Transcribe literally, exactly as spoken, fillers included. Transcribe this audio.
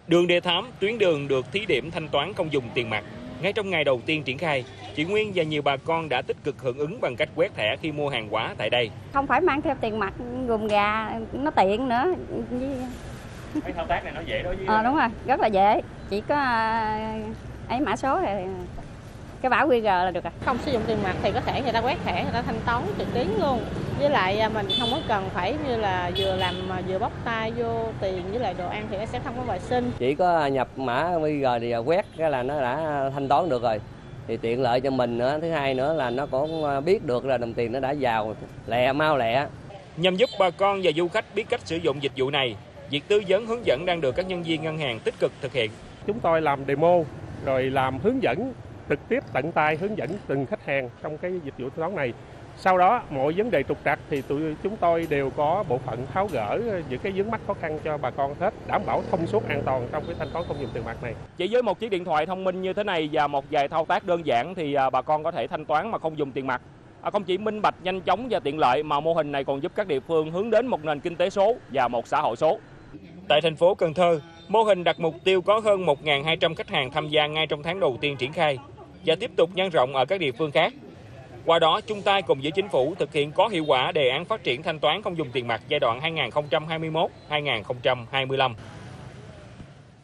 Đường Đề Thám, tuyến đường được thí điểm thanh toán không dùng tiền mặt. Ngay trong ngày đầu tiên triển khai, chị Nguyên và nhiều bà con đã tích cực hưởng ứng bằng cách quét thẻ khi mua hàng hóa tại đây. Không phải mang theo tiền mặt gồm gà, nó tiện nữa. Cái thao tác này nó dễ đối với... Ờ đúng rồi, rất là dễ. Chỉ có ấy mã số thì cái mã quy rờ là được rồi. Không sử dụng tiền mặt thì có thể người ta quét thẻ, người ta thanh toán trực tuyến luôn. Với lại mình không có cần phải như là vừa làm vừa bóc tay vô tiền với lại đồ ăn thì nó sẽ không có vệ sinh. Chỉ có nhập mã quy rờ thì quét cái là nó đã thanh toán được rồi. Thì tiện lợi cho mình nữa. Thứ hai nữa là nó cũng biết được là đồng tiền nó đã vào lẹ mau lẹ. Nhằm giúp bà con và du khách biết cách sử dụng dịch vụ này, việc tư vấn hướng dẫn đang được các nhân viên ngân hàng tích cực thực hiện. Chúng tôi làm demo rồi làm hướng dẫn trực tiếp tận tay hướng dẫn từng khách hàng trong cái dịch vụ thanh toán này. Sau đó mọi vấn đề trục trặc thì tụi chúng tôi đều có bộ phận tháo gỡ những cái vướng mắc khó khăn cho bà con hết, đảm bảo thông suốt an toàn trong cái thanh toán không dùng tiền mặt này. Chỉ với một chiếc điện thoại thông minh như thế này và một vài thao tác đơn giản thì bà con có thể thanh toán mà không dùng tiền mặt. Không chỉ minh bạch, nhanh chóng và tiện lợi mà mô hình này còn giúp các địa phương hướng đến một nền kinh tế số và một xã hội số. Tại thành phố Cần Thơ, mô hình đặt mục tiêu có hơn một nghìn hai trăm khách hàng tham gia ngay trong tháng đầu tiên triển khai và tiếp tục nhân rộng ở các địa phương khác. Qua đó, chung tay cùng với chính phủ thực hiện có hiệu quả đề án phát triển thanh toán không dùng tiền mặt giai đoạn hai nghìn không trăm hai mươi mốt đến hai nghìn không trăm hai mươi lăm.